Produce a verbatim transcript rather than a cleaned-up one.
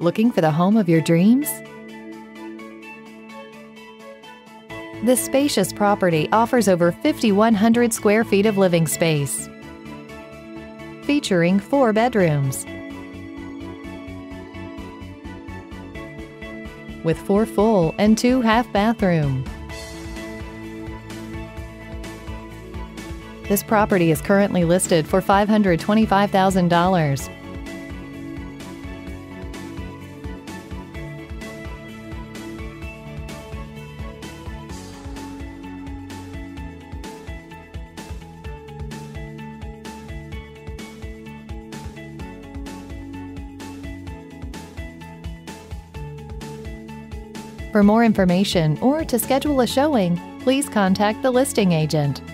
Looking for the home of your dreams? This spacious property offers over five thousand one hundred square feet of living space, featuring four bedrooms, with four full and two half bathroom. This property is currently listed for five hundred twenty-five thousand dollars. For more information or to schedule a showing, please contact the listing agent.